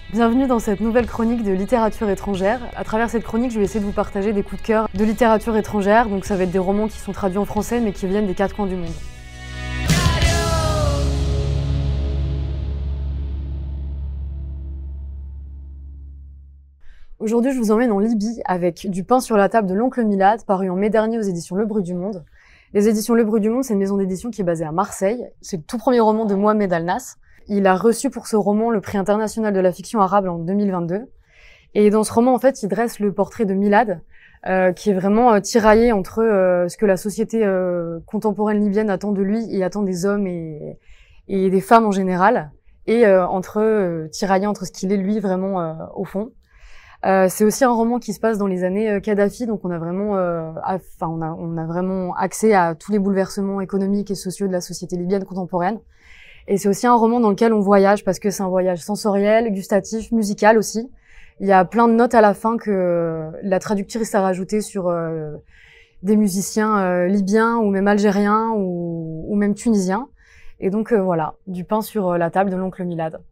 Bienvenue dans cette nouvelle chronique de littérature étrangère. À travers cette chronique, je vais essayer de vous partager des coups de cœur de littérature étrangère. Donc ça va être des romans qui sont traduits en français mais qui viennent des quatre coins du monde. Aujourd'hui, je vous emmène en Libye avec Du pain sur la table de l'oncle Milad, paru en mai dernier aux éditions Le Bruit du Monde. Les éditions Le Bruit du Monde, c'est une maison d'édition qui est basée à Marseille. C'est le tout premier roman de Mohamed Al-Nas. Il a reçu pour ce roman le prix international de la fiction arabe en 2022. Et dans ce roman, en fait, il dresse le portrait de Milad, qui est vraiment tiraillé entre ce que la société contemporaine libyenne attend de lui et attend des hommes et des femmes en général, et tiraillé entre ce qu'il est lui vraiment au fond. C'est aussi un roman qui se passe dans les années Kadhafi, donc on a vraiment, on a vraiment accès à tous les bouleversements économiques et sociaux de la société libyenne contemporaine. Et c'est aussi un roman dans lequel on voyage, parce que c'est un voyage sensoriel, gustatif, musical aussi. Il y a plein de notes à la fin que la traductrice a rajoutées sur des musiciens libyens ou même algériens ou même tunisiens. Et donc voilà, Du pain sur la table de l'oncle Milad.